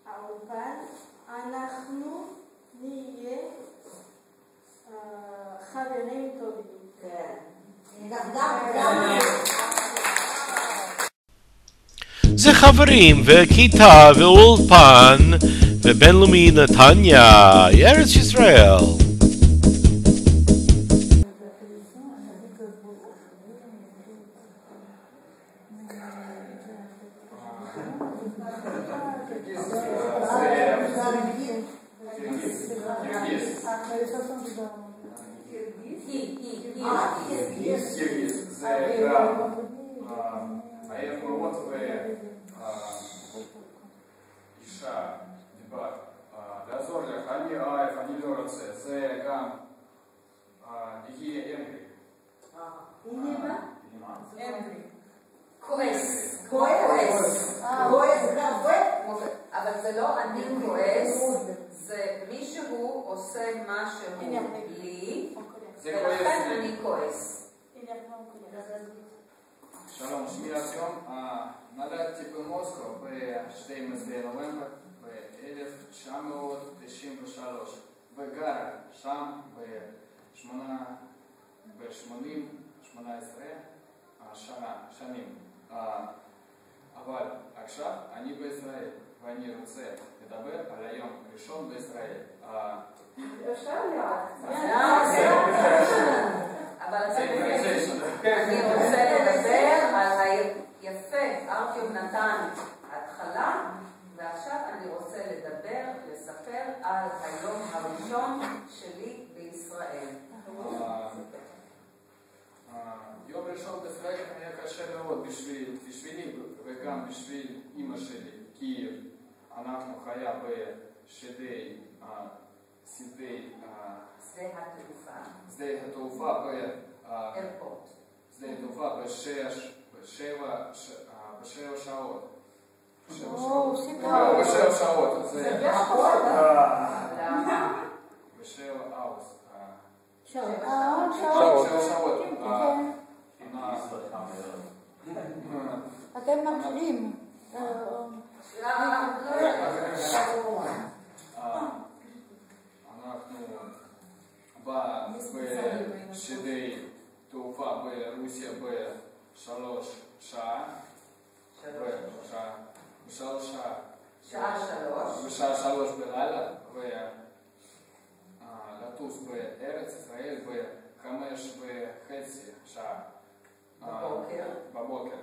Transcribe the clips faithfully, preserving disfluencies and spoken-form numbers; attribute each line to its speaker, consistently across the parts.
Speaker 1: האולפן, אנחנו נהיה חברים טובים.
Speaker 2: כן. גם, גם.
Speaker 3: זה חברים וכיתה ואולפן ובינלאומי נתניה, ארץ ישראל.
Speaker 4: היה קורות ואישה דיבר לעזור לך, אני עייף, אני לא רוצה, זה גם יהיה אנגרי.
Speaker 5: הנה מה?
Speaker 4: אנגרי.
Speaker 5: כועס.
Speaker 2: כועס. כועס, גם כועס.
Speaker 5: אבל זה לא אני כועס, זה מישהו עושה משהו לי, ולכן אני כועס.
Speaker 4: שלום, שמי ארטיום, נולדתי במוסקו ב-שתים עשרה בנובמבר ב-אלף תשע מאות תשעים ושלוש וגר שם ב-שמונים ושמונה עשרה שנים. אבל עכשיו אני בישראל ואני רוצה לדבר על היום הראשון בישראל.
Speaker 1: אפשר להיות.
Speaker 5: אבל אני רוצה לדבר על היפה, ארטיום נתן התחלה, ועכשיו אני רוצה לדבר, לספר על היום הראשון שלי בישראל.
Speaker 4: יום ראשון בישראל היה קשה מאוד בשבילי וגם בשביל אמא שלי, כי אנחנו חיה בשדה שדה התעופה
Speaker 5: איירפורט.
Speaker 4: שדה התעופה בשש בשבע שעות. בשבע שעות. זה בשבע אאוס.
Speaker 2: שעות.
Speaker 4: שבע שעות.
Speaker 2: אתם מכירים.
Speaker 4: אנחנו בשדה תעופה ברוסיה בשלוש שעה. בשלוש שעה.
Speaker 5: שעה שלוש.
Speaker 4: בשעה שלוש בלילה, ולטוס בארץ ישראל בחמש וחצי שעה.
Speaker 5: בבוקר.
Speaker 4: בבוקר.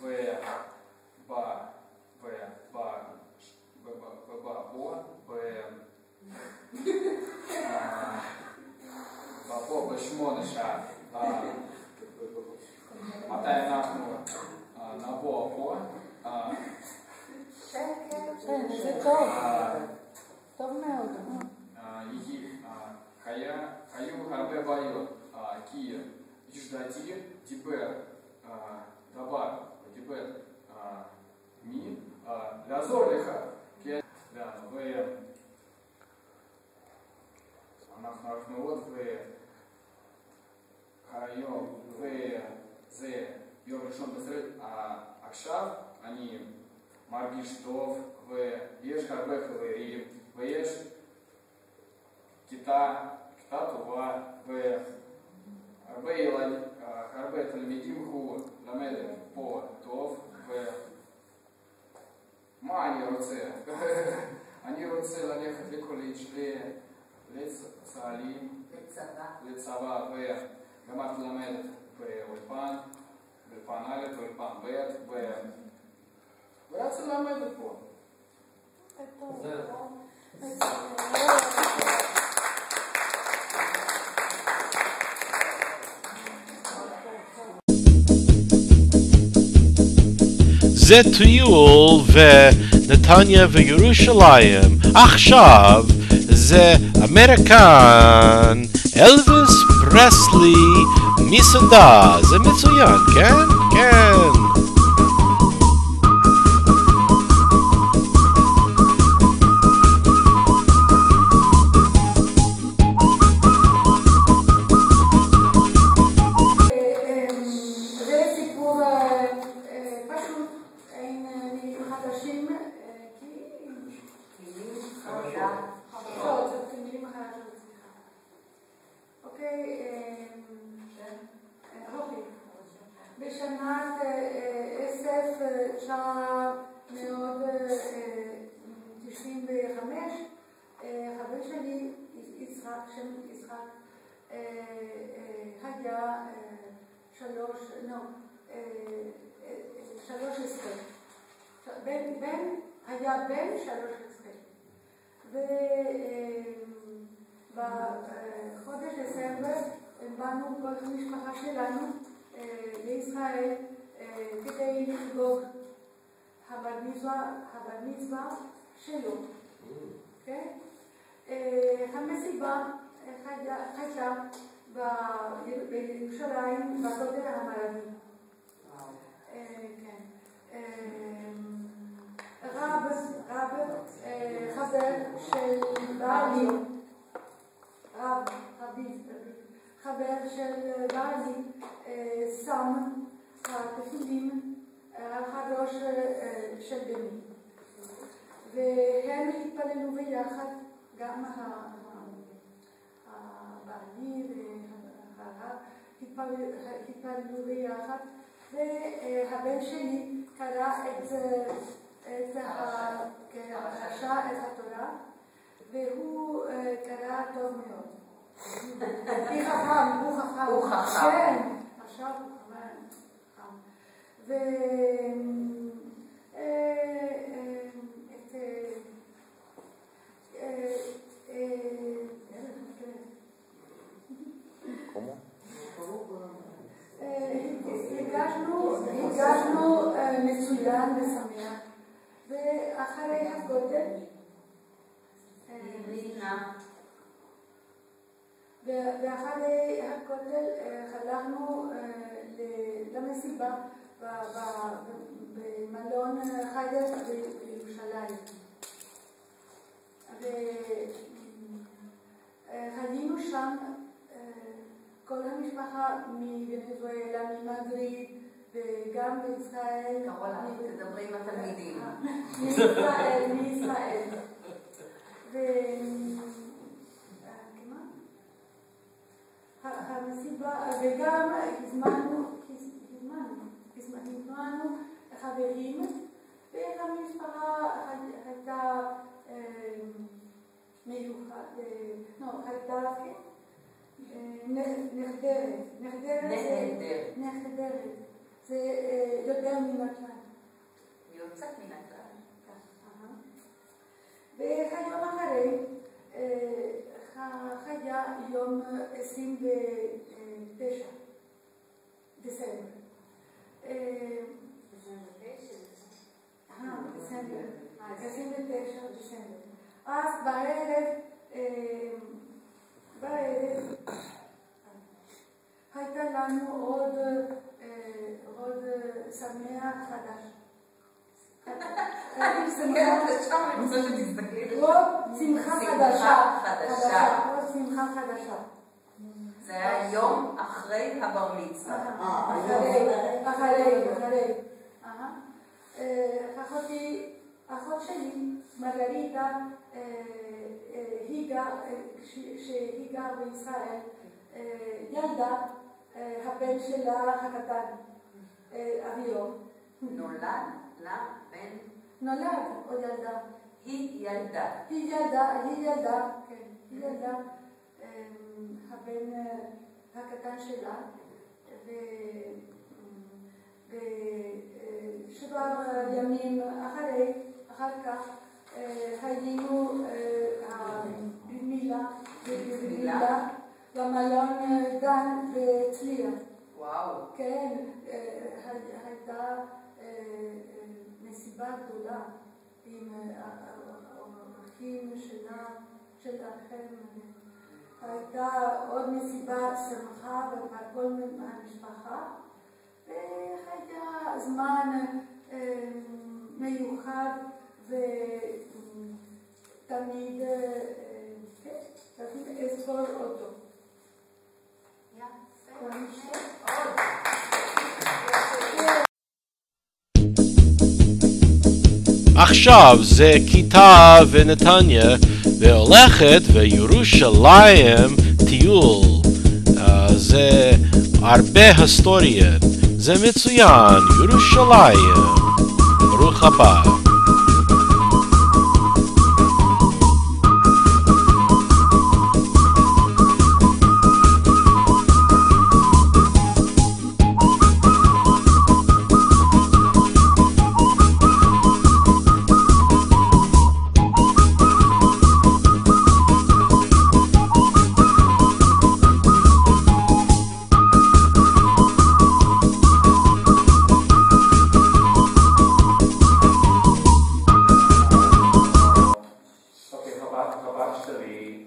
Speaker 4: ובבוא בשמונה שעה. מתי אנחנו נבוא פה?
Speaker 2: זה טוב. טוב מאוד.
Speaker 4: היו הרבה בעיות, כי ישדתי דיבר דבר, דיבר מי לעזור לך, כן? אנחנו מאוד והיום וזה יום ראשון בישראל, עכשיו אני מרגיש טוב ויש הרבה חברים ויש כיתה, כיתה טובה והרבה ילדים, הרבה תלמידים הוא למד פה טוב ומה אני רוצה? אני רוצה ללכת לקולג' לצהלים, לצבא וגמרתי ללמד באולפן, באולפן א', באולפן ב' ורצה ללמד פה.
Speaker 3: זה טיול ונתניה וירושלים. עכשיו זה אמריקן אלוויס פרסלי מסעדה. זה מצוין, כן? כן.
Speaker 2: שם יצחק היה שלוש, לא, שלוש עשרה. בן היה בן שלוש עשרה. ובחודש דצמבר באנו כל המשפחה שלנו לישראל כדי לחגוג הבר מצווה שלו. המסיבה הייתה בירושלים בכותל המערבי. רב, רב, חבר של בעלי, רב, רבי, חבר של בעלי, שם התפילין על הראש של בני. והם התפללו ביחד, גם הבעלי והרב התפללו ביחד, והבן שלי קרא את הפרשה, את התורה, והוא קרא טוב מאוד. הוא חכם, הוא חכם.
Speaker 5: הוא חכם.
Speaker 2: כן, עכשיו הוא חכם. ו... הגשנו מצוין ושמח, ואחרי הכותל ואחרי הכותל הלכנו למסיבה במלון חיידר בירושלים, והיינו שם כל המשפחה מוונצואלה, ממדריד, וגם בישראל.
Speaker 5: קרולה, תדברי עם התלמידים.
Speaker 2: מישראל, מישראל. והמסיבה, וגם הזמנו, הזמנו חברים, והמשפחה הייתה מיוחד, לא, הייתה נחדרת, נחדרת, נחדרת. זה יותר מן הכלל.
Speaker 5: יוצאת מן הכלל.
Speaker 2: והיום אחרי, היה יום עשרים ותשע דצמבר. עשרים ותשע דצמבר. אז בערב, בערב, הייתה לנו עוד עוד שמח חדש. עוד שמחה חדשה. עוד שמחה חדשה.
Speaker 5: זה היה יום אחרי הבר מצווה.
Speaker 2: אחרי, אחרי. אחותי, אחות שלי, מרגריטה, שהיא גרה בישראל, ילדה, הבן שלה הקטן, אביו.
Speaker 5: נולד לה בן?
Speaker 2: נולד או ילדה.
Speaker 5: היא ילדה.
Speaker 2: היא ילדה, היא ילדה, כן, היא ילדה, הבן הקטן שלה, ושבע ימים אחרי, אחר כך, היינו במילה, במילה, במלון דן בצליה.
Speaker 5: וואו.
Speaker 2: כן, הייתה מסיבה גדולה עם האורחים שלה, שלכם. הייתה עוד מסיבה שמחה וכל המשפחה, והיה זמן מיוחד ותמיד אזכור אותו.
Speaker 3: עכשיו זה כיתה ונתניה והולכת וירושלים טיול. זה הרבה היסטוריה, זה מצוין, ירושלים. ברוך הבא.
Speaker 6: הבת שלי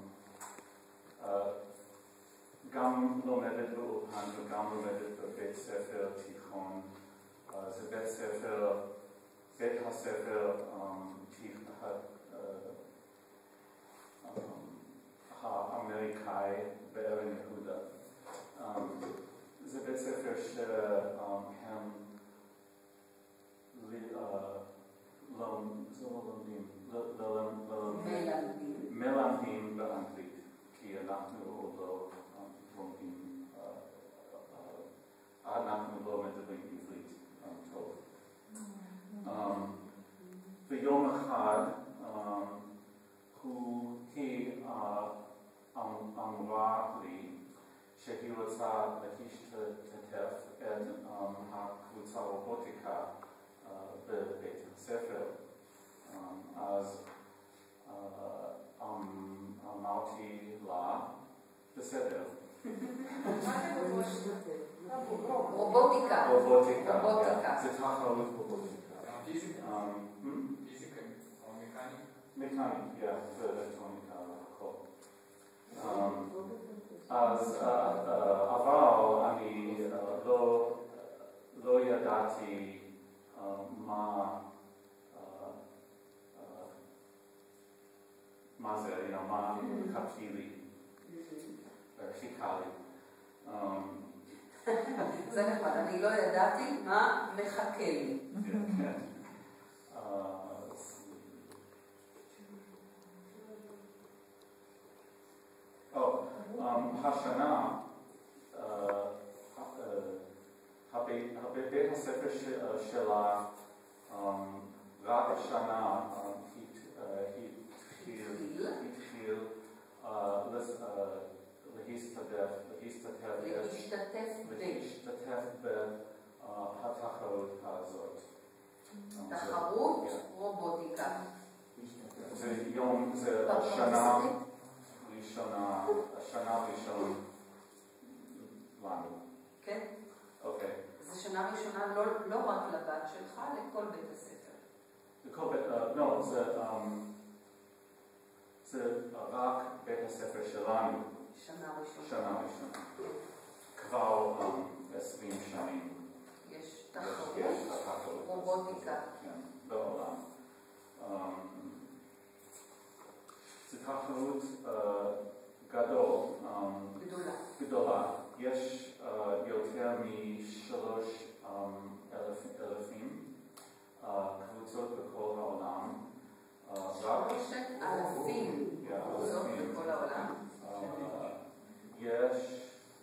Speaker 6: גם לומדת באולפן וגם לומדת בבית ספר תיכון. זה בית ספר, בית הספר האמריקאי באבן יהודה. זה בית ספר שהם מלמדים באנגלית, כי אנחנו עוד לא לומדים, אנחנו לא מדברים עברית טוב. ביום אחד היא אמרה לי שהיא רוצה להשתתף את הקבוצה רובוטיקה בבית הספר. אז אמרתי לה, בסדר.
Speaker 5: רובוטיקה.
Speaker 6: רובוטיקה. זה תחרות רובוטיקה.
Speaker 4: פיזיקה? פיזיקה או מקניקה?
Speaker 6: מקניקה, כן, זה אלקטרוניקה והכל. אז אבל אני לא ידעתי מה מה זה, מה חכי לי, חיכה לי.
Speaker 5: זה נכון, אני לא ידעתי מה מחכה לי.
Speaker 6: השנה, בית הספר שלה רק השנה התחיל להשתתף בתחרות הזאת.
Speaker 5: תחרות רובוטיקה.
Speaker 6: זה יום, זה השנה ראשונה, השנה ראשונה לנו.
Speaker 5: כן.
Speaker 6: אוקיי.
Speaker 5: זו שנה ראשונה לא רק לבת שלך, לכל בית הספר.
Speaker 6: לכל בית, לא, זה רק בית הספר שלנו.
Speaker 5: שנה ראשונה.
Speaker 6: שנה ראשונה. כבר עשרים שנים.
Speaker 5: יש תחרות רובוטיקה.
Speaker 6: כן, בעולם. זו תחרות גדול, גדולה. יש יותר משלוש אלפים קבוצות בכל העולם.
Speaker 5: שלושת אלפים קבוצות בכל העולם.
Speaker 6: יש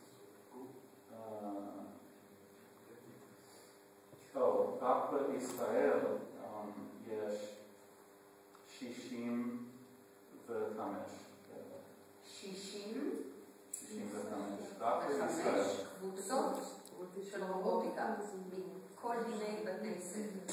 Speaker 6: רק בישראל יש שישים וחמש.
Speaker 5: שישים?
Speaker 6: שישים וחמש. רק בישראל.
Speaker 5: קבוצות של רובוטיקה מכל מיני בתי ספר.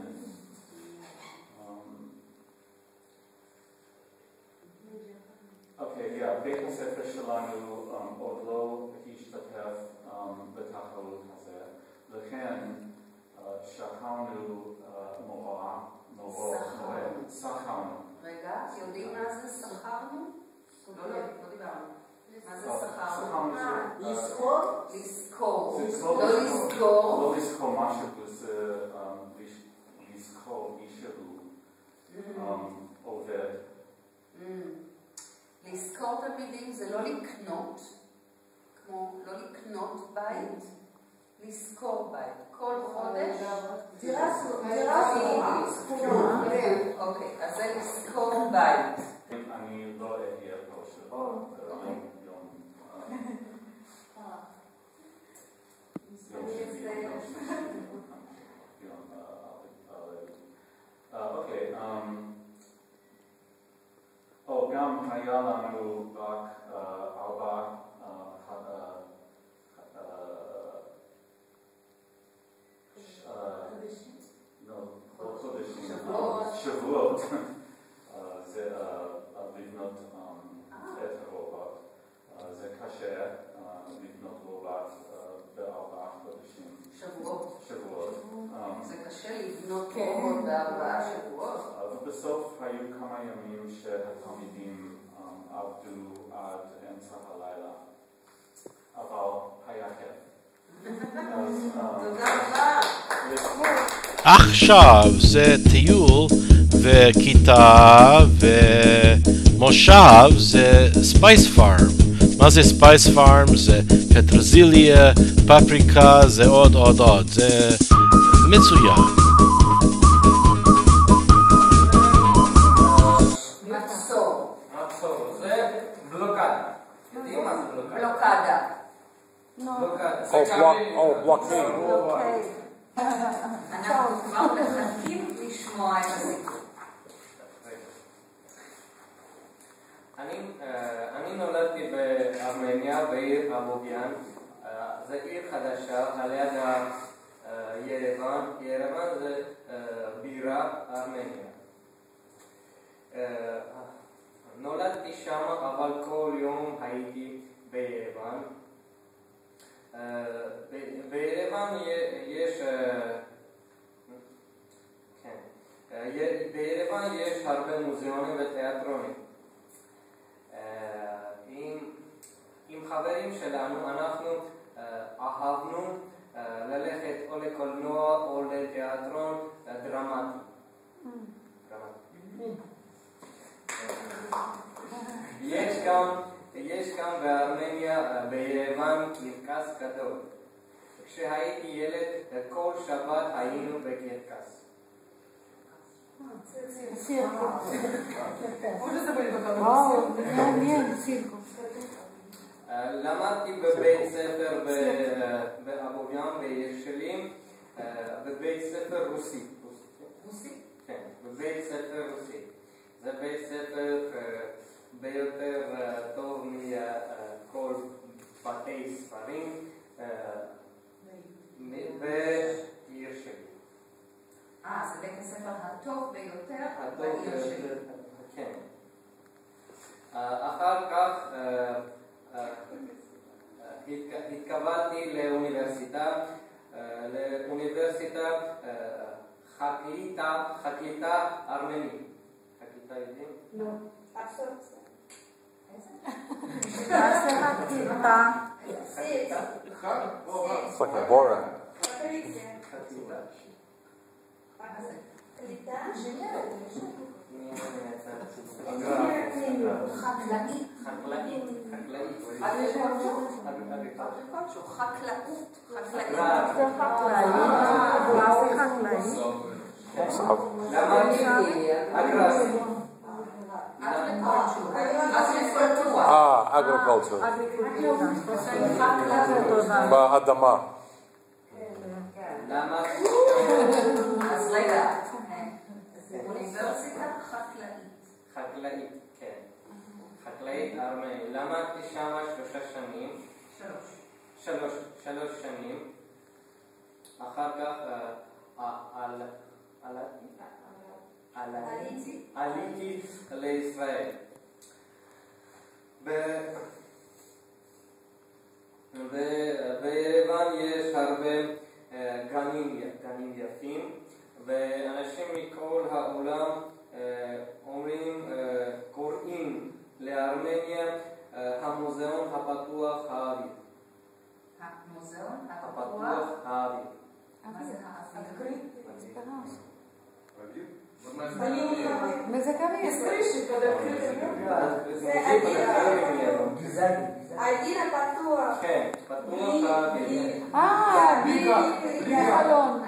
Speaker 6: אוקיי, בית הספר שלנו עוד לא השתתף בתחרות הזה, לכן שכרנו מורה, שכרנו.
Speaker 5: רגע, יודעים מה זה שכרנו? לא, לא, לא דיברנו. מה זה שכרנו?
Speaker 2: לזכור?
Speaker 5: לזכור.
Speaker 6: לא לזכור. לא לזכור משהו, זה לזכור מישהו עובד.
Speaker 5: לזכור תלמידים זה לא לקנות, כמו לא לקנות בית, לזכור בית. כל חודש.
Speaker 2: דירה סגורה.
Speaker 5: אוקיי, אז זה לזכור בית.
Speaker 6: אני לא אהיה פה שלום. אוקיי, או גם היה לנו רק ארבע שבועות זה לבנות את הרובוט. זה קשה לבנות רובוט בארבע חודשים.
Speaker 5: שבועות.
Speaker 6: שבועות.
Speaker 5: זה קשה לבנות אור בארבעה שבועות.
Speaker 6: אבל בסוף היו כמה ימים שהתלמידים עבדו עד אמצע הלילה, אבל היה כיף.
Speaker 5: תודה רבה.
Speaker 3: עכשיו זה טיול וכיתה ומושב זה ספייס פארם. מה זה ספייס פארם? זה פטרזיליה, פפריקה, זה עוד עוד עוד. זה מצוין.
Speaker 5: מצור.
Speaker 4: מצור. זה בלוקדה. יודעים מה זה בלוקדה?
Speaker 5: בלוקדה.
Speaker 4: בלוקדה.
Speaker 6: או בלוקינג.
Speaker 5: אנחנו כבר מחכים לשמוע את הסיפור.
Speaker 4: אני נולדתי בארמניה, בעיר אבוביאן. זו עיר חדשה, על יד ירוון. ירוון זה בירה ארמניה. נולדתי שם, אבל כל יום הייתי בירוון. בירוון יש בירוון יש הרבה מוזיאונים ותיאטרונים. עם חברים שלנו אנחנו אהבנו ללכת או לקולנוע או לתיאטרון דרמטי. יש גם יש גם בארמניה בירוון קרקס גדול. כשהייתי ילד כל שבת היינו בקרקס. למדתי בבית ספר באבוביאן בעיר שלי, בבית ספר רוסי. רוסי? כן, בבית ספר רוסי. זה בית ספר ביותר טוב מכל בתי ספרים בעיר שלי.
Speaker 5: אה, זה בית הספר הטוב ביותר בעיר שלי.
Speaker 4: כן. אחר כך התקבלתי לאוניברסיטה, לאוניברסיטה חקליטה, חקליטה ארמנית. חקליטה יודעים?
Speaker 1: לא.
Speaker 6: It's like a bora. Ah, agriculture. באדמה.
Speaker 5: למה? אז רגע, אוניברסיטה חקלאית.
Speaker 4: חקלאית, כן. חקלאית ארמנית. למדתי שם שלושה שנים.
Speaker 5: שלוש.
Speaker 4: שלוש, שלוש שנים. אחר כך עליתי לישראל. בירוון יש הרבה גנים יפים, ואנשים מכל העולם אומרים, קוראים לארמניה המוזיאון הפתוח האוויר.
Speaker 5: המוזיאון
Speaker 4: הפתוח האוויר.
Speaker 5: מה זה האוויר?
Speaker 2: האוויר הפתוח.
Speaker 4: כן, פתוח האוויר.
Speaker 1: אה, בלי חלון.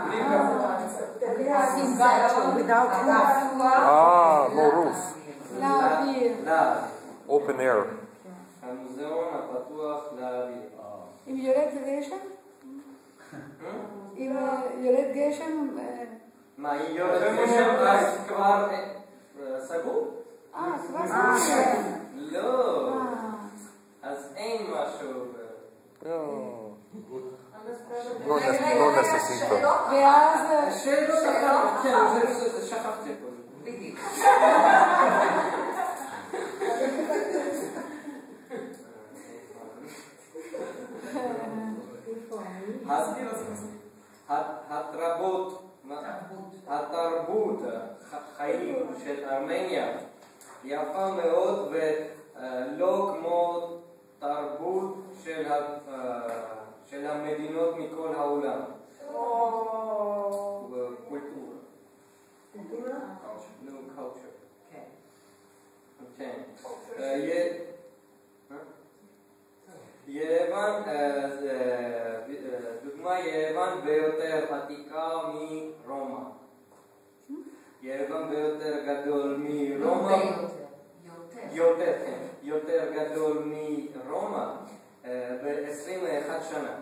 Speaker 6: Ah, no roof.
Speaker 1: לאוויר.
Speaker 4: לאוויר.
Speaker 6: Open air.
Speaker 4: המוזיאון הפתוח לאוויר.
Speaker 1: אם יורד גשם? אם יורד גשם?
Speaker 4: מה, היא יורדת גשם אז כבר סגור?
Speaker 1: אה, כבר סגור.
Speaker 4: לא. אז אין משהו.
Speaker 6: לא necesito.
Speaker 1: ואז...
Speaker 4: שאלות שכחתי, כן, שכחתי פה.
Speaker 5: בדיוק.
Speaker 4: יפה מאוד ולא כמו תרבות של, של המדינות מכל העולם. קולטורה.
Speaker 5: קולטורה?
Speaker 4: No, culture.
Speaker 5: כן.
Speaker 4: כן. יוון, דוגמה יוון ביותר עתיקה מרומא. יוון ביותר גדול מרומא. יותר, כן. יותר גדול מרומא ב-עשרים ואחת שנה.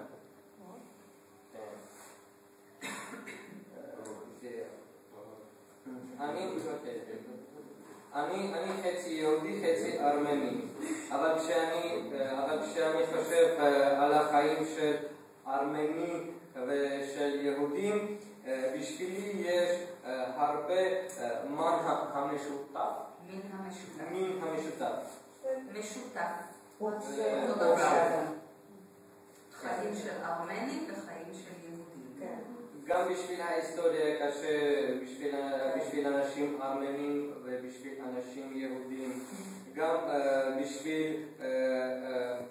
Speaker 4: אני אני אני חצי יהודי, חצי ארמני, אבל כשאני אבל כשאני חושב על החיים של ארמני ושל יהודים, בשבילי יש הרבה מן המשותף.
Speaker 5: מין המשותף.
Speaker 4: מין המשותף.
Speaker 5: משותף.
Speaker 4: אותו
Speaker 5: דבר. חיים של ארמנים וחיים של יהודים.
Speaker 4: גם בשביל ההיסטוריה קשה, בשביל, בשביל אנשים ארמנים ובשביל אנשים יהודים, גם uh, בשביל uh, uh,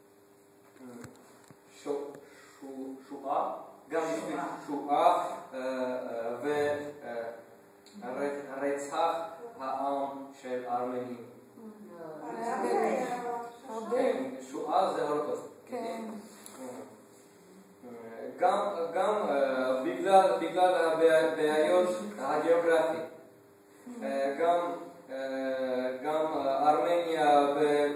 Speaker 4: שו, שו, שואה, גם בשביל שואה uh, uh, ורצח העם של ארמנים. שואה זה הולוקוסט. כן. גם, גם uh, בגלל, בגלל הבעיות הגיאוגרפיות, uh, גם, uh, גם uh, ארמניה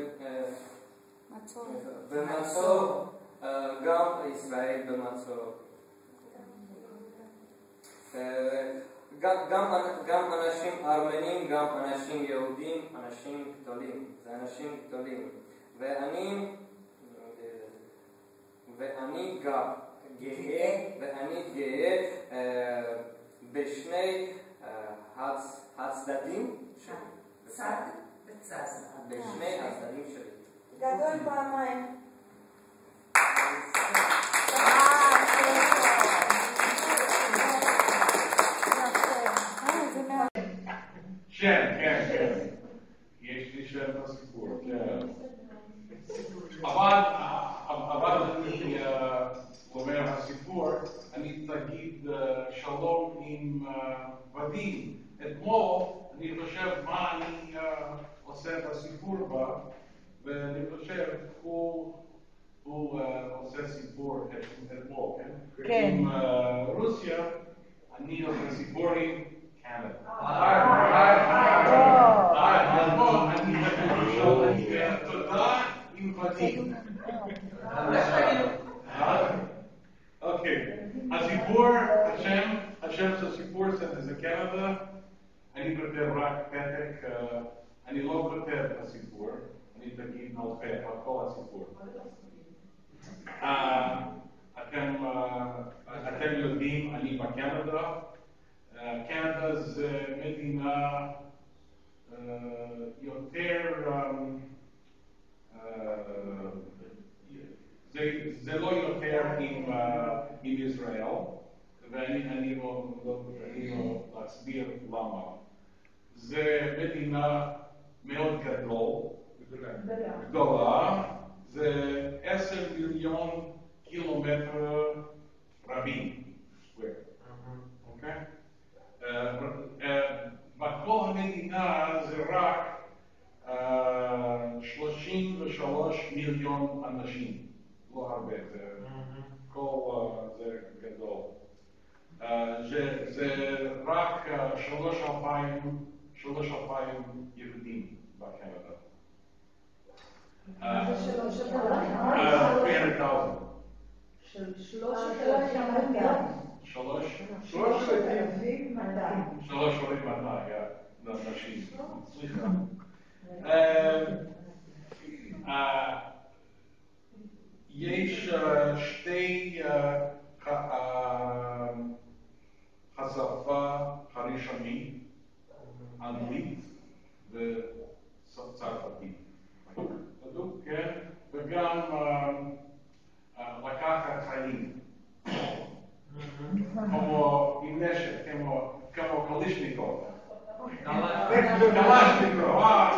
Speaker 4: במצור, uh, גם ישראל במצור. Uh, גם, גם, גם אנשים ארמנים, גם אנשים יהודים, אנשים גדולים, זה אנשים גדולים. ואני, ואני גם גאה, ואני גאה uh, בשני uh, הצ, הצדדים שלי.
Speaker 5: צד וצד.
Speaker 4: בשני הצדדים שלי.
Speaker 1: גדול פעמיים.
Speaker 7: כן, כן, כן. יש לי שם בסיפור, כן. אבל, אבל אני אומר הסיפור, אני תגיד שלום עם ודים. אתמול אני חושב מה אני עושה את הסיפור בה, ואני חושב הוא עושה סיפור אתמול, כן?
Speaker 8: כן.
Speaker 7: עם רוסיה, אני עושה סיפור עם קנדה. תודה עם ודים. אוקיי, הסיפור, השם, השם של הסיפור זה קנדה. אני כותב רק פתק, אני לא כותב את הסיפור, אני תגיד נלפה על כל הסיפור. אתם יודעים, אני בקנדה. קנדה זה מדינה יותר, זה לא יותר עם ישראל, ואני לא אסביר למה. זה מדינה מאוד גדולה, זה עשר מיליון קילומטר רבים, אוקיי? בכל המדינה זה רק שלושים ושלושה מיליון אנשים, לא הרבה, כל זה גדול. זה רק שלוש אלפיים יהודים בקנדה.
Speaker 8: שלוש
Speaker 7: שלוש אלפים מאתיים נשים. סליחה. יש שתי השפה הראשונית, אנגלית וצרפתית. כן? וגם לקחת חיים. כמו עם נשק, כמו קלישניקוב. קלשניקוב, אה,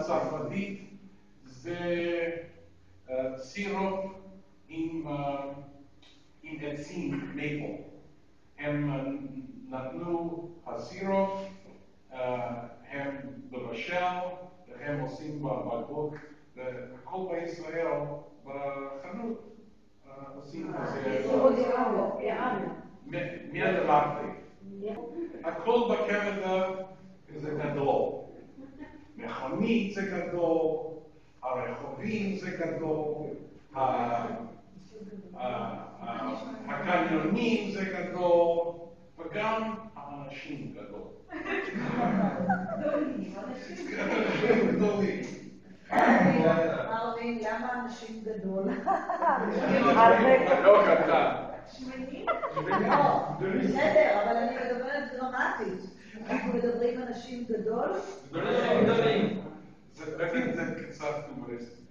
Speaker 7: הצרפתית זה סירופ עם עצים, מייפל. הם נתנו הסירופ, הם לבשל, והם עושים בבקבוק, והכל בישראל, בחנות, עושים את זה. מיד אמרתי. הכל בקנדה זה גדול. מכונית זה גדול, הרחובים זה גדול, הקניונים זה גדול, וגם האנשים גדול. אנשים גדולים.
Speaker 8: מרווין, למה אנשים גדול?
Speaker 7: לא קטן.
Speaker 8: שמנים? לא, בסדר, אבל אני מדברת דרמטית. אנחנו מדברים אנשים גדול?
Speaker 4: אנשים גדולים.
Speaker 7: תגיד, זה קצת טומריסטי.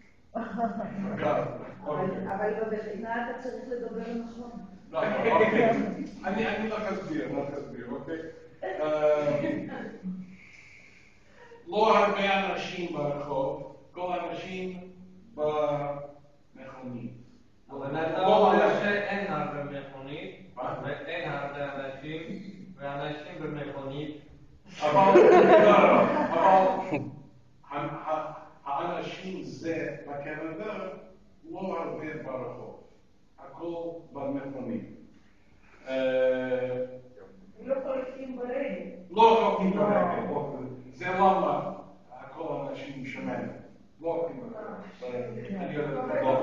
Speaker 8: אבל במכינה אתה צריך לדבר נכון.
Speaker 7: לא, אוקיי. אני לך אסביר, לך אסביר, אוקיי? לא הרבה אנשים ברחוב, כל האנשים במכונית.
Speaker 4: אבל אתה אומר שאין הרבה מכונית, ואין הרבה אנשים, ואנשים במכונית.
Speaker 7: אבל, אבל האנשים זה בקנדה לא הרבה ברחוב, הכל במכונית.
Speaker 8: לא חולקים ברגל.
Speaker 7: לא חולקים ברגל, זה למה הכל האנשים שמנים. לא חולקים ברגל. אני יודע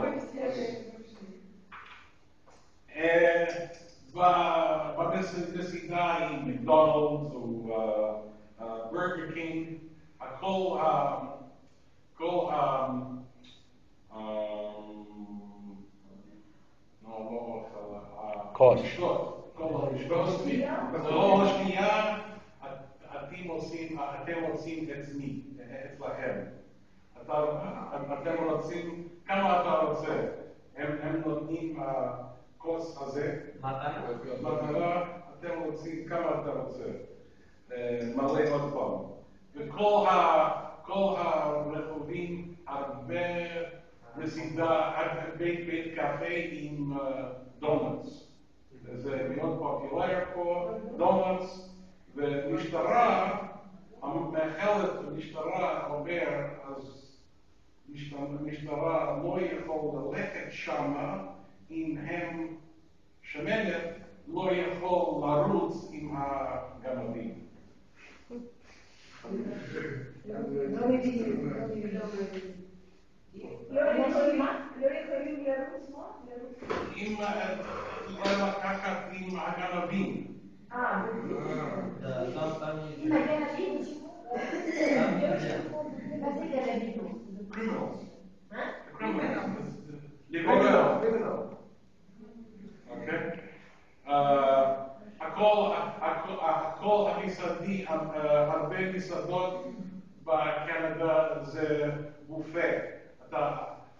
Speaker 7: במסעדה עם מקדונלדס או ברגר קינג, הכל כל ה...
Speaker 3: קושט.
Speaker 7: כל המשקות, זה לא השנייה, אתם רוצים עצמי, אצלכם. אתם רוצים, כמה אתה רוצה? הם נותנים כוס הזה, מתנה, אתם רוצים, כמה אתה רוצה? מלא עוד פעם. וכל הרחובים, הרבה מסעדה, בית קפה עם דונלדס. זה מאוד פופולרי פה, דונלדס, ומשטרה, המאכלת המשטרה אומר, אז המשטרה לא יכול ללכת שמה אם הם שמנת, לא יכול לרוץ עם הגנבים.
Speaker 8: לא מבינים, לא מבינים. לא יכולים לרוץ מה?
Speaker 7: אם לקחת עם הגנבים.
Speaker 8: אה, עם הגנבים? מה זה גנבים?
Speaker 7: Criminals.
Speaker 8: מה?
Speaker 7: Criminals. Criminals. Okay. הכל המסעדי, הרבה מסעדות בקנדה זה בופה. אתה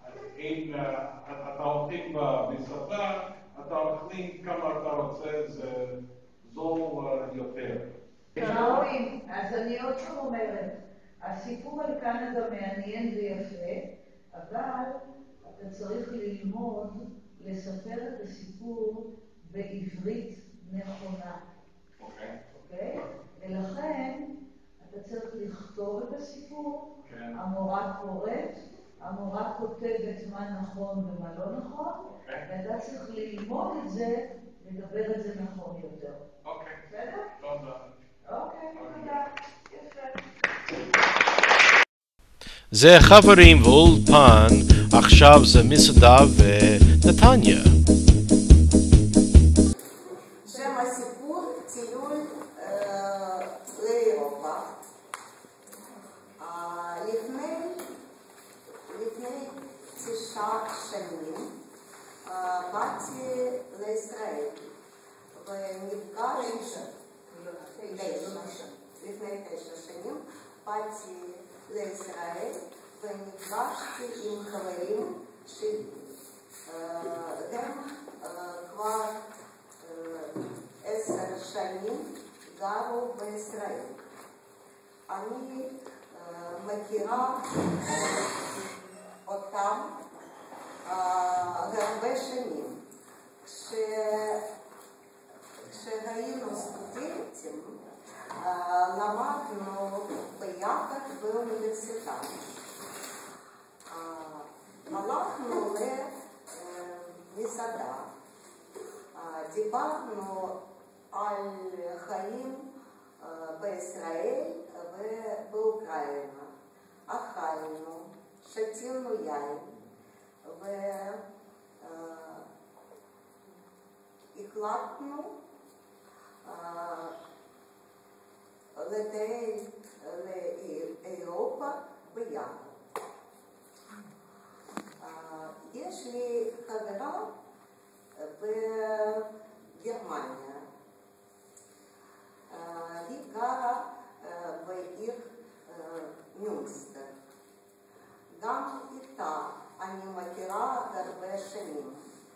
Speaker 7: הולכים במסעדה, אתה אוכלים כמה אתה רוצה, זה זול יותר.
Speaker 8: אז אני עוד פעם אומרת, הסיפור על קנדה מעניין ויפה, אבל אתה צריך ללמוד לספר את הסיפור בעברית נכונה.
Speaker 7: אוקיי.
Speaker 8: אוקיי? ולכן אתה צריך לכתוב את הסיפור, המורה קוראת, המורה כותבת מה נכון ומה לא נכון, ואתה צריך ללמוד את זה, לדבר את זה נכון יותר.
Speaker 7: אוקיי.
Speaker 8: בסדר?
Speaker 7: תודה.
Speaker 8: אוקיי, תודה. יפה.
Speaker 3: זה חברים ואולפן, עכשיו זה מסעדה ונתניה.
Speaker 5: שם הסיפור טיול לאירופה. לפני תשע שנים באתי לישראל ונפגשתי, לפני תשע שנים באתי לישראל ונפגשתי עם חברים שהם כבר עשר שנים גרו בישראל. אני
Speaker 9: מכירה אותם הרבה שנים. כשהיינו סטודנטים, למדנו ביחד באוניברסיטה. הלכנו למסעדה, דיברנו על חיים בישראל ובאוקראינה, אכלנו, שתינו יין והחלטנו לטייל לאירופה ביחד. יש לי חברה בגרמניה. היא גרה בעיר מיונסטר. גם איתה אני מכירה הרבה שנים.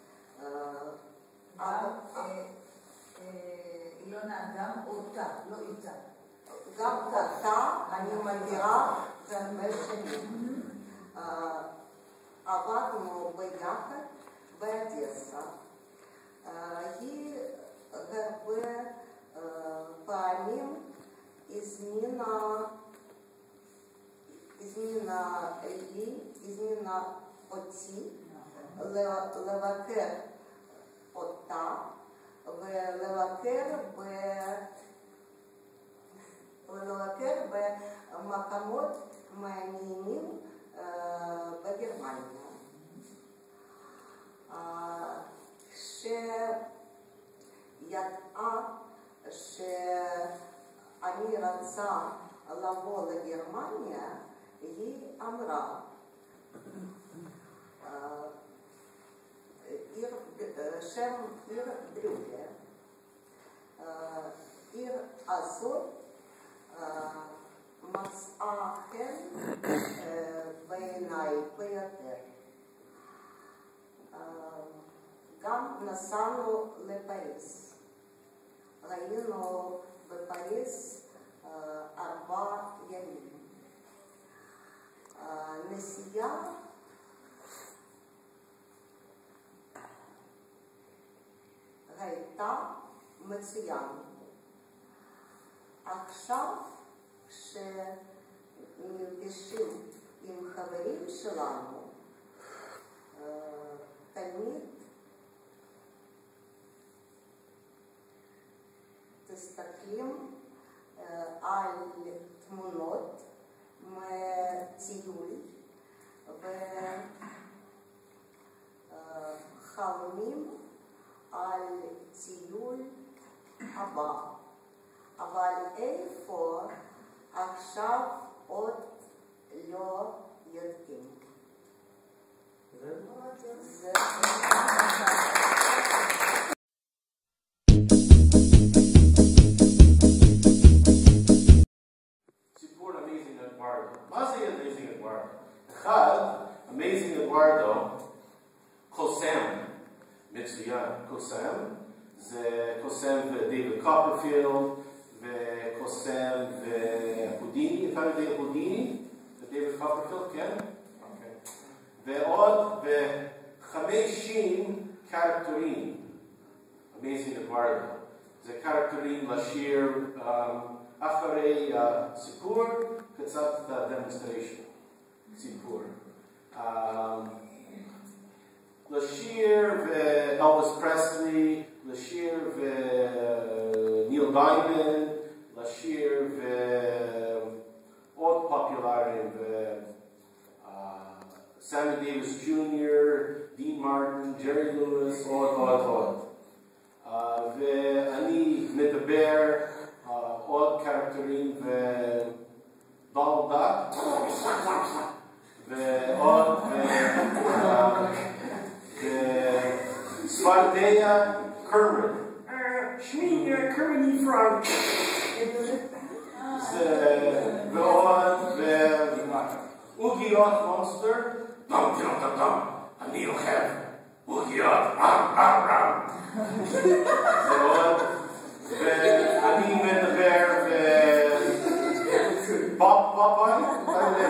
Speaker 8: אילונה, גם אותה, לא איתה.
Speaker 9: גם אותה אני מכירה הרבה שנים. עבדנו ביחד באודסה. היא הרבה פעמים הזמינה הזמינה לי, הזמינה אותי לבקר אותה ולבקר ולבקר במקומות מעניינים בגרמניה. כשידעה שאני רוצה לבוא לגרמניה, היא אמרה, שם עיר בריוגה, עיר הזאת מצאה חן בעיניי ביותר. גם נסענו לפריז. היינו בפריז ארבע ימים. נסיעה הייתה מצוינת. עכשיו כשנפגשים עם חברים שלנו, תמיד תסתכלים על תמונות מטיול וחלמים על טיול הבא. אבל איפה עכשיו עוד לא יודעים. זה
Speaker 6: סיפור amazing אדוארדו. מה זה amazing אדוארדו? אחד, amazing אדוארדו, קוסם, מצוין, קוסם, זה קוסם ודייוויד קופרפילד, וקוסם והודיני, אתה יודע הודיני? ודייוויד קופרפילד, כן? ועוד וחמישים קרקטורים, amazing אדוארדו. זה קרקטורים לשיר אחרי סיפור, קצת דמונסטריישן, סיפור. לשיר ואלוויס פרסלי, לשיר וניל דיימונד, לשיר ועוד פופולריים, סמי דייוויס ג'וניור, דין מרטין, ג'רי לואיס, עוד עוד עוד. ואני מדבר עוד קרקטורים ודולדק, ועוד וספרדיה קרמן. שמי קרמני פרנק. ועוד ועוגיות מונסטר. דם דם דם דם. אני אוכל עוגיות רם רם רם. ועוד ואני מדבר ופופאי,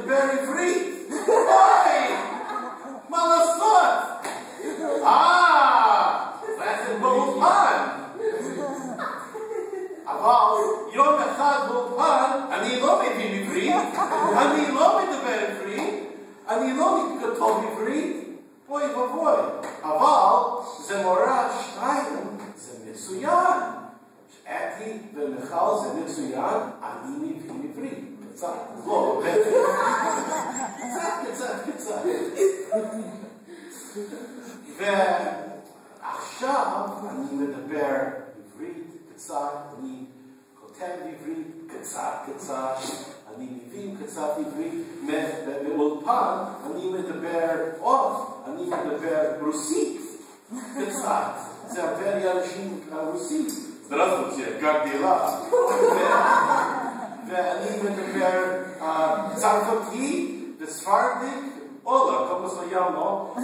Speaker 6: מדבר עברית. אוי! מה לעשות? אה! ואתם באולפן. אבל יום אחד באולפן אני לא מבין עברית, אני לא מדבר עברית, אני לא כתוב עברית, אוי ואבוי. אבל זה מורה שתיים, זה מצוין. אתי ומיכל זה מצוין, אני מבין עברית. קצת, לא, קצת, קצת, קצת. ועכשיו אני מדבר עברית קצת, אני כותב עברית קצת, קצת, אני מבין קצת עברית, באולפן אני מדבר עוד, אני מדבר רוסית קצת, זה הרבה אנשים רוסית. Здравствуйте, как дела? ואני מדבר צרפתי וספרדית, אולה, כמו סיימנו,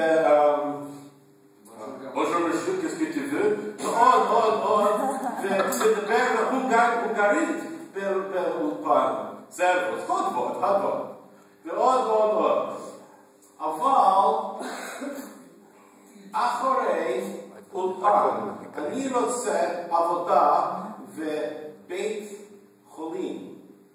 Speaker 6: bonjour monsieur, qu'est-ce que tu veux? עוד, עוד, עוד, ומדבר הונגרית באולפן, סרבוס, עוד ועוד, עוד ועוד, ועוד ועוד עוד. אבל אחרי אולפן, אני רוצה עבודה בבית חולים,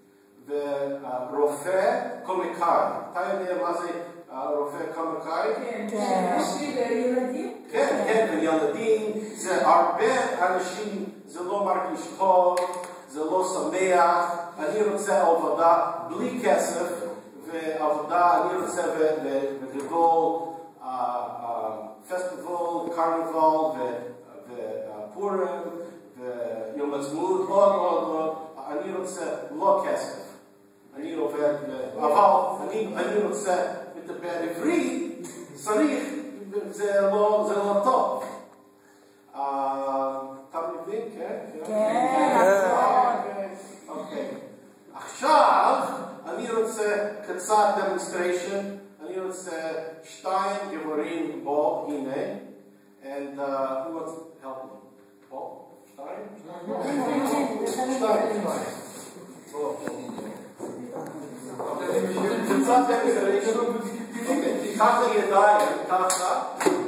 Speaker 6: ורופא קומיקאי. אתה יודע מה זה רופא קומיקאי?
Speaker 5: כן, כן. בשביל ילדים?
Speaker 6: כן, כן, וילדים. זה הרבה אנשים, זה לא מרגיש טוב, זה לא שמח. אני רוצה עבודה בלי כסף, ועבודה, אני רוצה בגדול, פסטיבל, קרניבל, ופורים, ויום עצמאות, עוד, עוד, עוד. אני רוצה לא כסף. אני עובד, אבל אני רוצה לדבר עברית, צריך, זה לא טוב. אתה מבין, כן?
Speaker 5: כן.
Speaker 6: אוקיי. עכשיו, אני רוצה קצת demonstration. אני רוצה שתיים גברים בו, הנה. And uh, who wants to help me? בו? שתיים? שתיים. בוא. קצת demonstration. תיקח לידיים, ככה.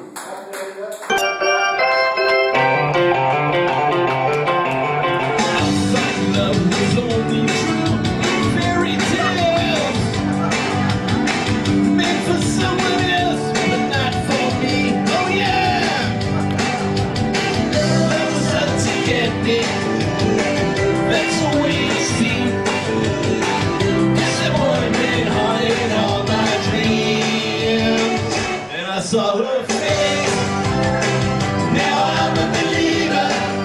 Speaker 10: Saw her face. Now I'm a believer.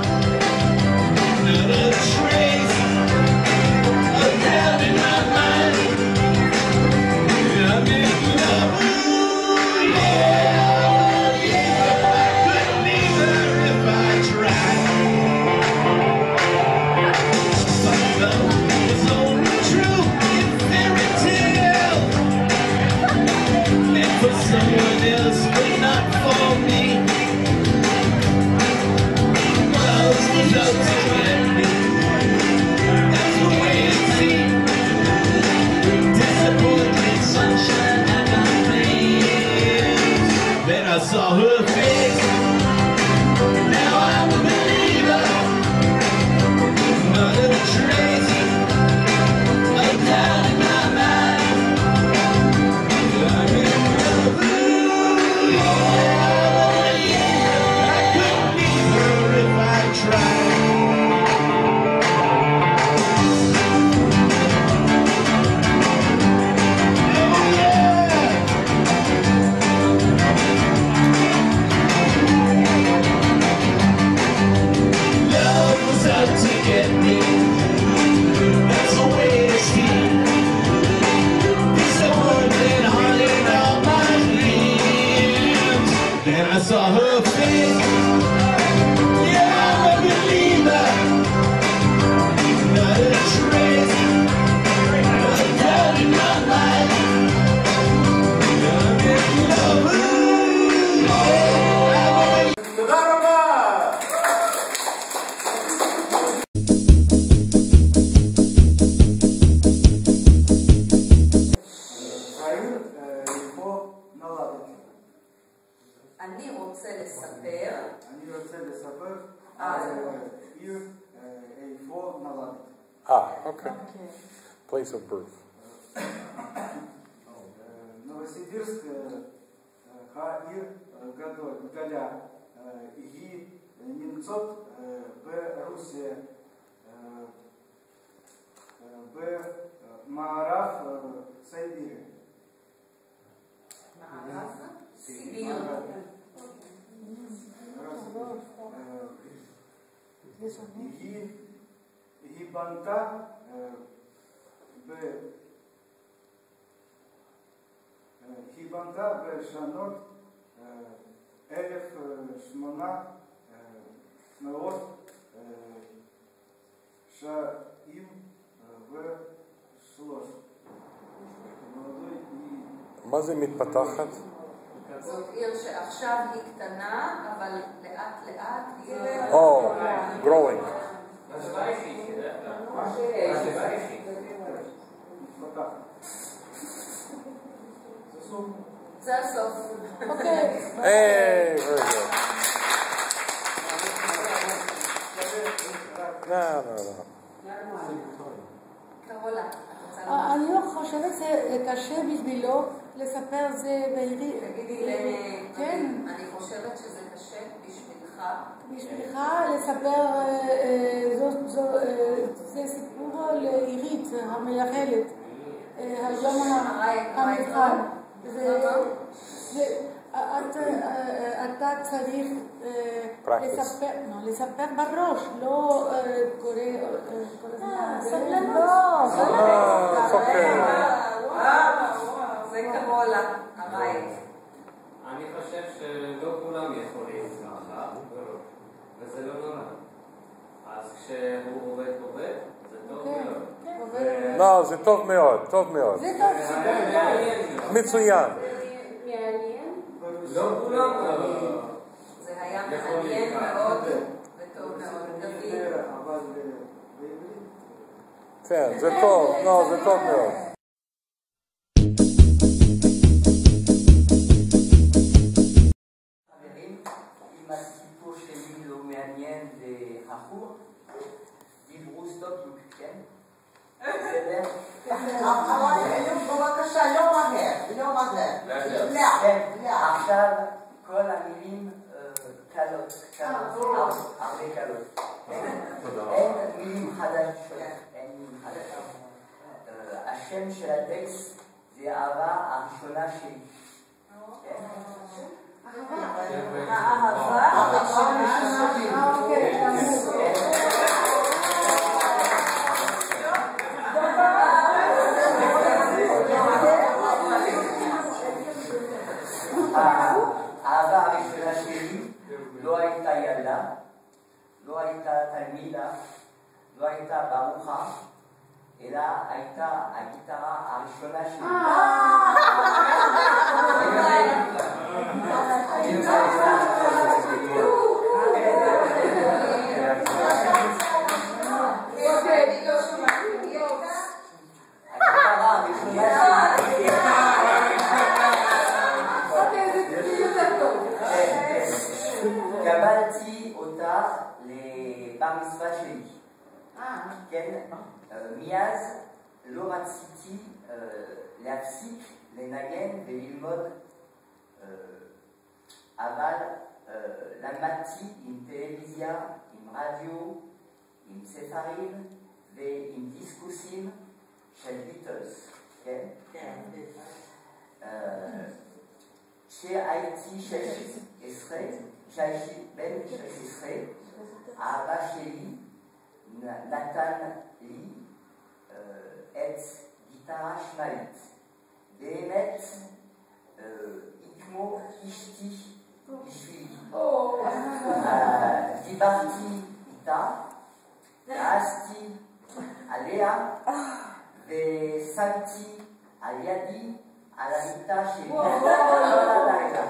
Speaker 10: Not a trace of doubt in my mind. I'm in love. Ooh, yeah, yeah. I couldn't leave her if I tried. But love was only true in fairy tale. Meant for someone else, but not for me. Love's love to get me. That's the way it seems. Disappointment, sunshine, and my dreams. Then I saw her face. Now I'm a believer. Not a trace of doubt in my mind. I'm in love.
Speaker 5: רוצה לספר.
Speaker 11: אני רוצה לספר על עיר איפה נולדתי.
Speaker 12: Ah, okay. Place of birth.
Speaker 11: נובוסיבירסק העיר גדולה, היא נמצאת ברוסיה, במערב סיביר.
Speaker 5: מערב סיביר.
Speaker 11: היא בנתה היא בנתה בשנות אלף שמונה מאות שבעים ושלוש.
Speaker 12: מה זה מתפתחת?
Speaker 5: זאת עיר שעכשיו היא קטנה, אבל לאט לאט היא...
Speaker 12: Oh, growing.
Speaker 5: זה הסוף.
Speaker 12: אוקיי. Hey, very good. No, no, no.
Speaker 5: קרולה.
Speaker 2: אני לא חושבת שזה קשה בשבילו לספר זה בעברית.
Speaker 5: תגידי, אני חושבת שזה קשה בשבילך.
Speaker 2: בשבילך לספר, זה סיפור על עירית המייחלת, היום המבחן. אתה צריך לספר בראש, לא קורא כל הזמן. סבלנות.
Speaker 5: זה קרולה, הבית.
Speaker 4: אני חושב שלא כולם יכולים ככה, וזה לא נורא. אז כשהוא עובד עובד, זה טוב מאוד.
Speaker 12: לא, זה טוב מאוד, טוב מאוד.
Speaker 2: זה טוב.
Speaker 12: מצוין.
Speaker 5: מעניין.
Speaker 4: לא כולם.
Speaker 5: זה היה מעניין מאוד וטוב מאוד. דוד.
Speaker 12: כן, זה טוב, לא, זה טוב מאוד.
Speaker 13: חברים, אם הסיפור שלי לא מעניין וחכור, דיברו סטופ, כן? בסדר?
Speaker 9: בבקשה, לא מהר, לא מהר. לאט.
Speaker 13: עכשיו כל המילים קלות, הרבה קלות. אין מילים חדשות, אין מילים חדשות. השם של הטקסט זה האהבה הראשונה שלי.
Speaker 5: האהבה הראשונה
Speaker 13: האהבה הראשונה שלי לא הייתה ילדה, לא הייתה תלמידה, לא הייתה ברוכה, אלא הייתה הגיטרה הראשונה שלי. קבלתי אותה לבר מצווה שלי. כן, מאז לא רציתי להפסיק לנגן וללמוד, אבל למדתי עם טלוויזיה, עם רדיו, עם ספרים ועם דיסקוסים של ביטלס, כן? כשהייתי שש עשרה, כשהייתי בן שש עשרה, האבא שלי נתן לי את גיטרה שמלית. באמת, היא כמו אשתי בשבילי. דיברתי איתה, כעסתי עליה, ושמתי על ידי על המיטה שלי כל הלילה.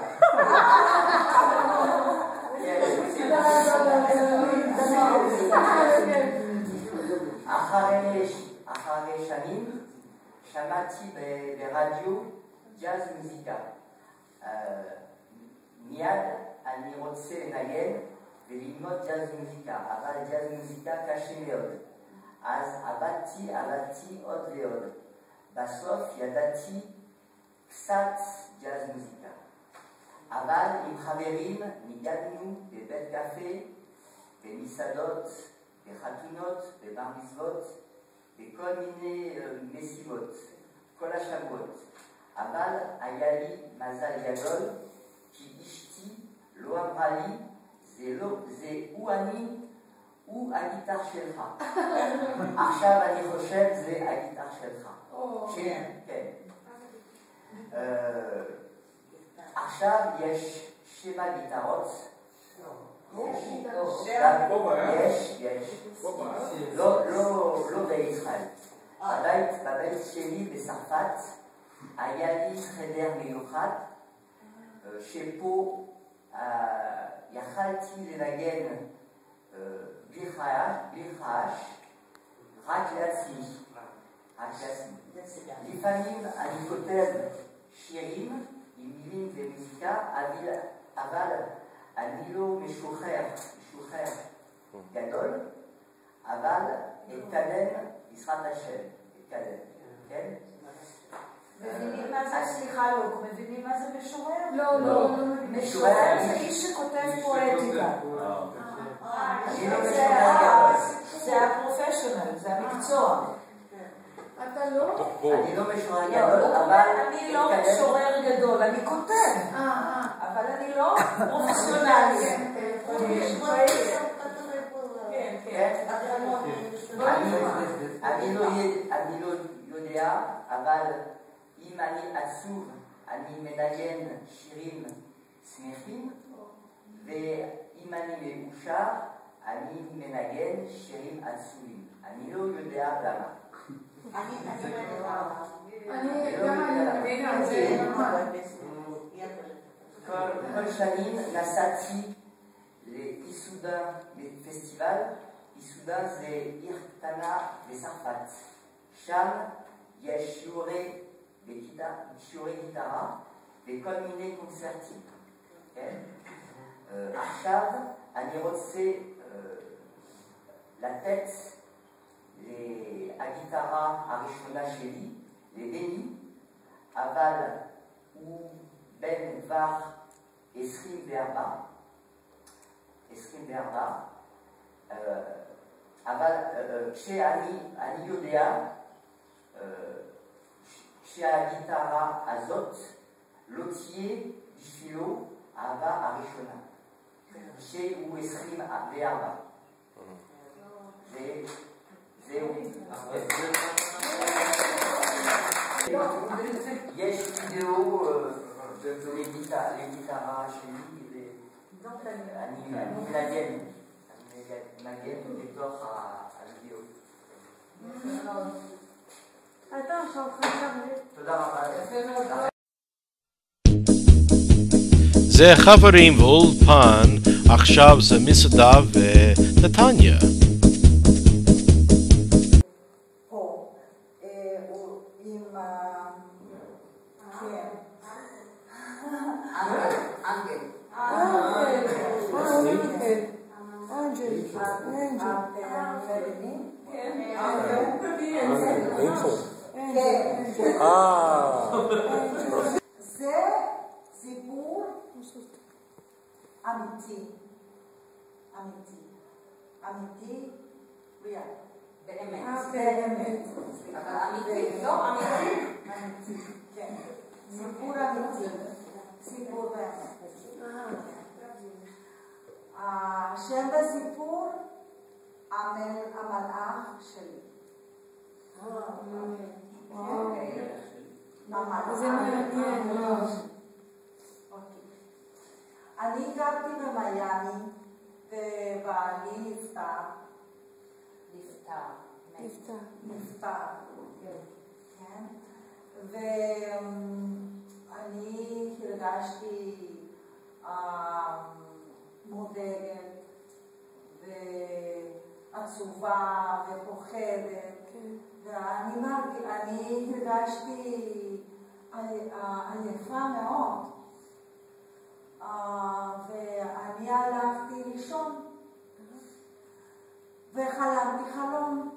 Speaker 13: אחרי שנים שמעתי ברדיו ג'אז מוזיקה. מיד אני רוצה לנגן וללמוד ג'אז מוזיקה, אבל ג'אז מוזיקה קשה מאוד. אז עבדתי, עבדתי עוד ועוד. בסוף ידעתי קצת ג'אז מוזיקה. אבל עם חברים ניגדנו בבית קפה, במסעדות, בחתונות, בבר מצוות, בכל מיני מסיבות, כל השבועות. אבל היה לי מזל גדול, כי אשתי לא אמרה לי, זה לא, זה הוא אני, הוא הגיטר שלך. עכשיו אני חושב זה הגיטר שלך. כן, כן. עכשיו יש שבע גיטרות. יש, יש. לא, לא, לא בישראל. בבית שלי בצרפת היה לי חדר מיוחד, שפה יכלתי לנגן בלי חש, רק לעצמי. לפעמים אני כותב שירים עם מילים ומוזיקה, אבל אני לא משוחרר, משוחרר גדול, אבל אתקדם בעזרת השם, אתקדם, כן?
Speaker 5: מבינים מה זה, סליחה לא, מבינים מה זה משורר?
Speaker 2: לא, לא.
Speaker 5: משורר זה איש שכותב פואטיקה. זה הפרופשיונל, זה המקצוע.
Speaker 2: אתה לא?
Speaker 13: אני לא משורר גדול, אבל...
Speaker 5: אני לא משורר גדול, אני כותב. אבל אני לא פרופסיונלי.
Speaker 13: אני לא יודע, אבל אם אני עצוב, אני מנגן שירים שמחים, ואם אני מאושר, אני מנגן שירים עצובים. אני לא יודע למה. כל שנים נסעתי לאיסודה, לפסטיבל. איסודה זה עיר קטנה בצרפת. שם יש שיעורי גיטרה וכל מיני קונצרטים. עכשיו אני רוצה לתת הגיטרה הראשונה שלי לבני, אבל הוא בן כבר עשרים וארבע, אבל כשאני יודע שהגיטרה הזאת לא תהיה בשבילו האהבה הראשונה, שהוא עשרים וארבע. זהו. יש וידאו לגיטרה שלי, אני מנגן, אני מנגן בתוך הוידאו. תודה רבה.
Speaker 3: זה חברים ואולפן, עכשיו זה מסעדה ונתניה.
Speaker 2: זה סיפור אמיתי, אמיתי, אמיתי, ריאל.
Speaker 5: באמת. באמת. אבל אמיתי, לא אמיתי.
Speaker 2: אמיתי, כן. סיפור אמיתי, סיפור באמת. השם בסיפור, המלאך שלי.
Speaker 1: זה מעניין מאוד.
Speaker 2: אני גרתי במיאמי, ובעלי נפטר.
Speaker 5: נפטר.
Speaker 1: נפטר.
Speaker 2: נפטר. כן. ואני הרגשתי מודאגת ועצובה ופוחדת. ואני הרגשתי עייפה מאוד. ואני הלכתי לישון, וחלמתי חלום.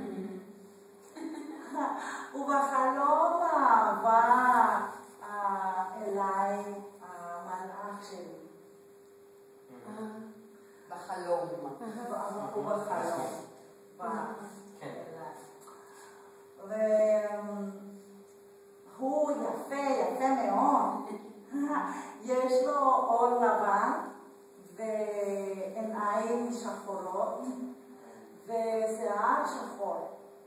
Speaker 2: ובחלום בא אליי המלאך שלי.
Speaker 5: בחלום.
Speaker 2: ובחלום. והוא יפה, יפה מאוד. יש לו עור לבן ועיניים שחורות ושיער שחור.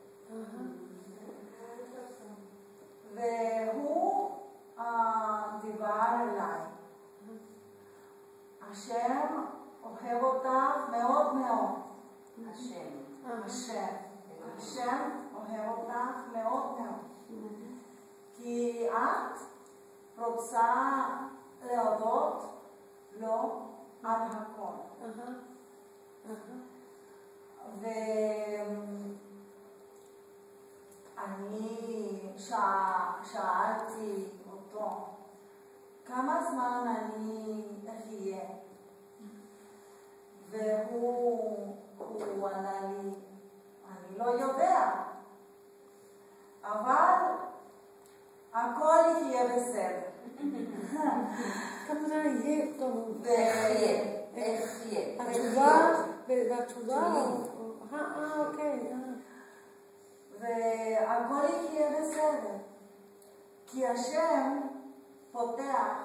Speaker 2: והוא דיבר אליי. השם אוהב אותך מאוד מאוד. השם. השם. השם אוהב אותך מאוד מאוד. כי את רוצה להודות לו על הכל. ואני שאלתי אותו כמה זמן אני אחיה, והוא ענה לי, אני לא יודע, אבל הכל יהיה בסדר.
Speaker 1: כמה זמן יהיה טוב?
Speaker 5: ואחיה, אחיה.
Speaker 1: התשובה, והתשובה, אה, אוקיי.
Speaker 2: והכל יהיה בסדר, כי השם פותח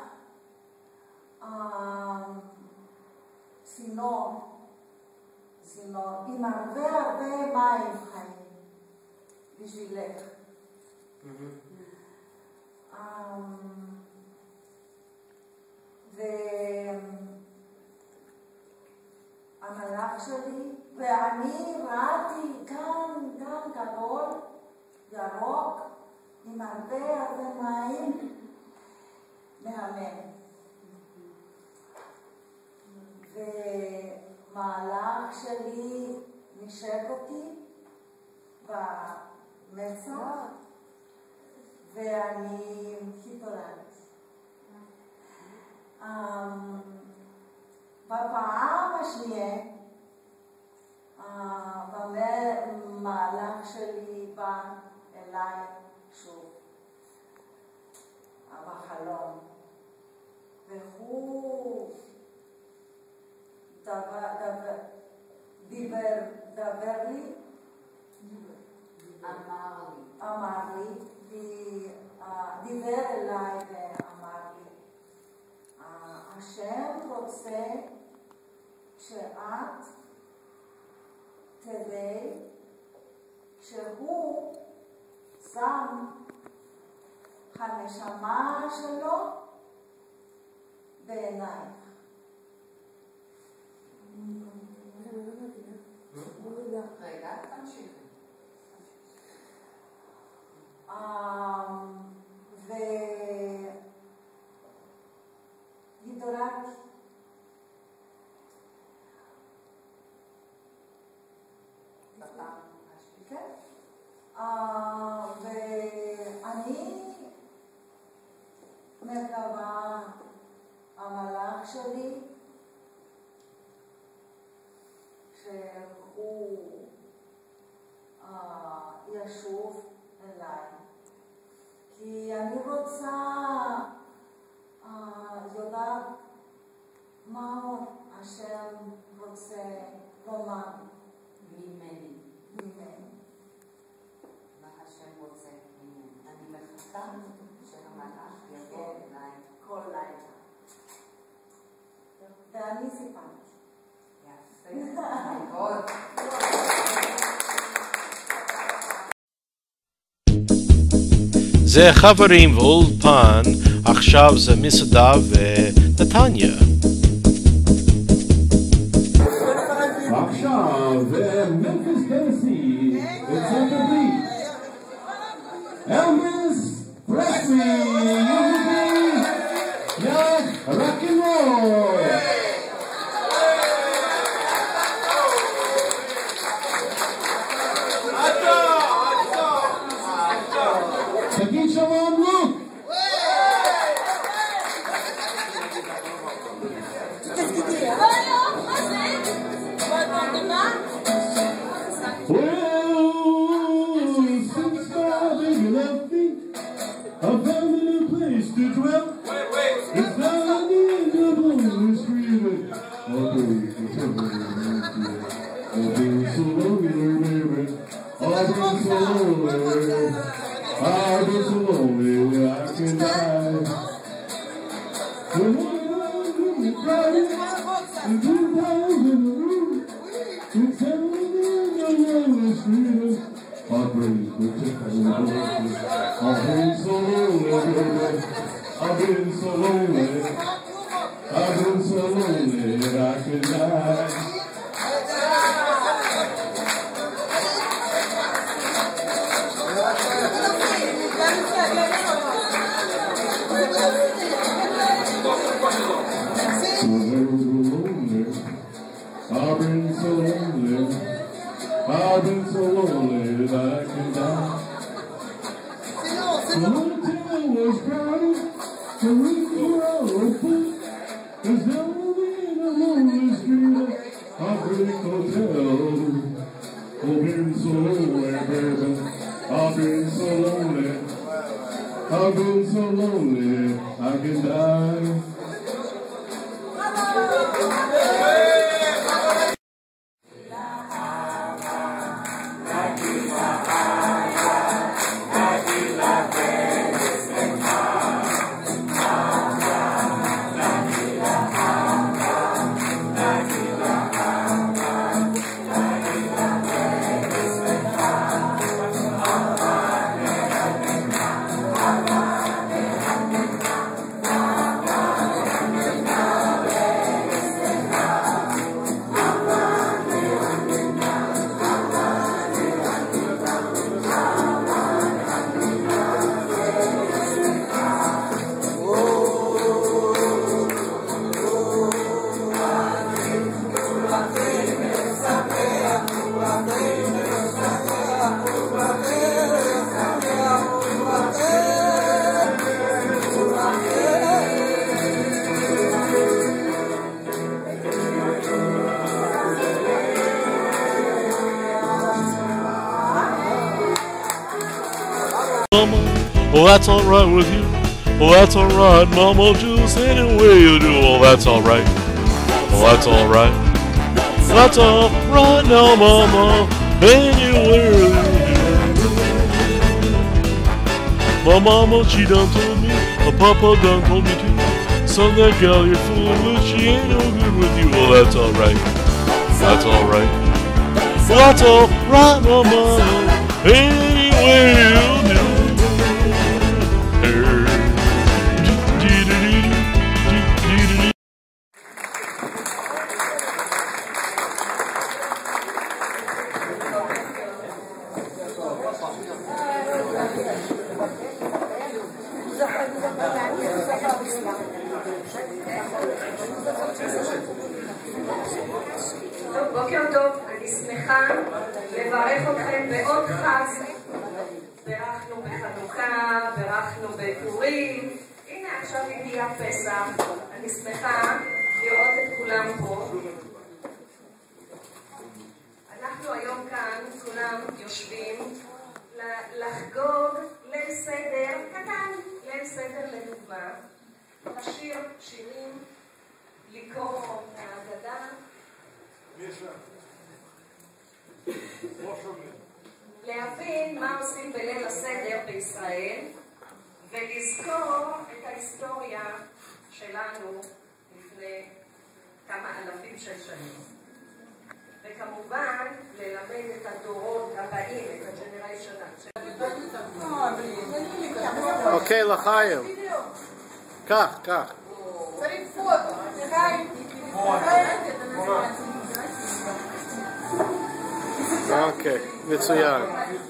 Speaker 2: צינור, צינור עם הרבה הרבה מים חיים בשבילך. והמלאך שלי, ואני ראיתי כאן, כאן גדול, ירוק, עם הרבה הרבה מים, מהמם. ומלאך שלי נשק אותי במצח, ואני התעוררתי. בפעם השנייה, המלאך שלי בא אליי שוב, בחלום, והוא דבר, דבר, דיבר, דבר לי,
Speaker 5: אמר לי,
Speaker 2: אמר לי, דיבר אליי ואמר לי, השם רוצה שאת תדעי שהוא שם הנשמה שלו בעינייך.
Speaker 5: רגע, תמשיך.
Speaker 2: והתעוררתי. כן. ואני מקווה המלאך שלי שהוא ישוב אליי, כי אני רוצה יודעת מה השם רוצה לומר
Speaker 5: ממני.
Speaker 2: ממני.
Speaker 5: מה השם רוצה ממני. אני מחכה שהמלאך יבוא אליי
Speaker 2: כל לילה. ואני סיפרתי.
Speaker 5: יפה, מאוד.
Speaker 3: זה חברים ואולפן, עכשיו זה מסעדה ונתניה.
Speaker 10: עכשיו, ממפיס טנסי, ארצות הברית. אלוויס פרסלי, יהודי, יא רוק'נ'רול. תגיד שלום לוק. left feet. I found a new place to dwell. It's not on the end of the lonely street. I'll be so lonely, I've been so lonely, baby. I've been so lonely. I've been so lonely I can die. When I'm really crying, and two times in the room, it's heaven in the lonely street. I've been so lonely. I've been so lonely, baby. I've been so lonely. I've been so lonely that I could die. I've been so lonely. I've been so lonely that I can die. The hotel was crowded, the rooms were all open. There's no one in a lonely street. I've been hotel. I've been so lonely, baby. I've been so lonely. I've been so lonely I can die.
Speaker 3: Well, that's alright with you. Well, that's alright, Mama. Just any way you do. Well, that's alright. Well, that's alright. That's alright now, Mama. Anywhere you do. My mama, she done told me. My papa done told me too. Son, that gal you're fooling with, she ain't no good with you. Well, that's alright. That's alright. Well, that's alright, Mama. Anywhere you do.
Speaker 5: טוב, בוקר טוב, אני שמחה לברך אתכם בעוד חג. ברכנו בחנוכה, ברכנו בפורים. הנה עכשיו הגיע פסח. אני שמחה לראות את כולם פה. אנחנו היום כאן, כולם יושבים לחגוג ליל סדר קטן, ליל סדר לדוגמה. לשיר שירים, לקרוא מהאגדה. להבין מה עושים בליל הסדר בישראל ולזכור את ההיסטוריה שלנו לפני כמה אלפים של שנים. וכמובן ללמד את הדורות הבאים, את הג'נריישן הבא.
Speaker 3: אוקיי, לחיים. כך, כך.
Speaker 5: צריך פוטו.
Speaker 3: אוקיי, מצוין.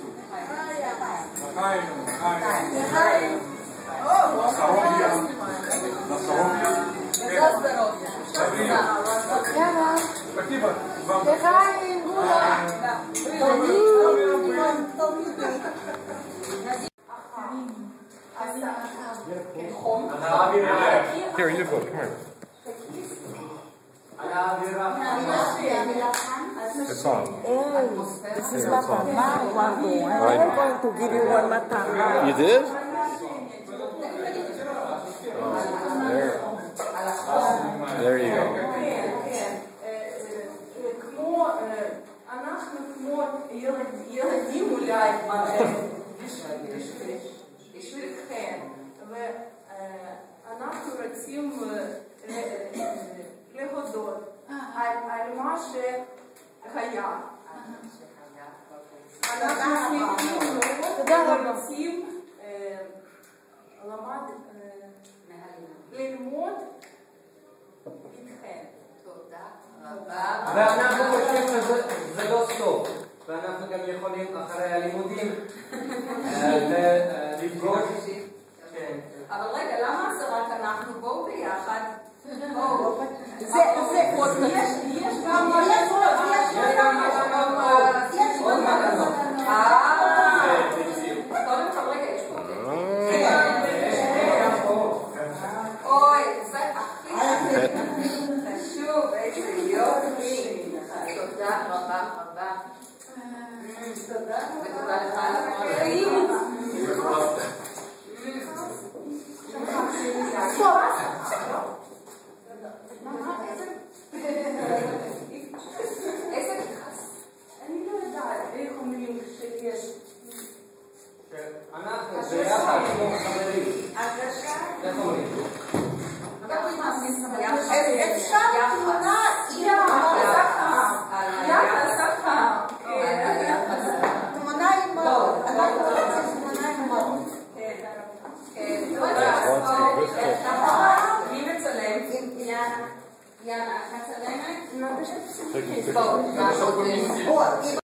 Speaker 3: Here, you go, come here. It's on.
Speaker 14: This is not a bad one going. I'm going to give you one more time.
Speaker 12: You did? Oh, there. There you go.
Speaker 5: אנחנו כמו ילדים אולי בשבילכם, ואנחנו רוצים להודות על מה שהיה. אנחנו רוצים ללמוד איתכם.
Speaker 4: ואנחנו חושבים שזה לא סוף, ואנחנו גם יכולים אחרי הלימודים לפגוש.
Speaker 5: אבל רגע, למה זה רק אנחנו? בואו ביחד. בואו. יש גם עוד מתנות. קודם כל רגע, יש פה. אוי, זה הכי חשוב, איזה יופי. תודה רבה רבה. תודה. ותודה לך על החיים. איזה כעס. אני לא יודעת איך אומרים שיש.
Speaker 4: אנחנו ביחד כמו חברים.
Speaker 5: הרגשה?
Speaker 4: איך אומרים?
Speaker 5: אפשר תמונה יחד, יחד, תמונה עם מור. אנחנו רוצים תמונה עם מור. מי מצלם? יאללה, את מצלמת? בואו.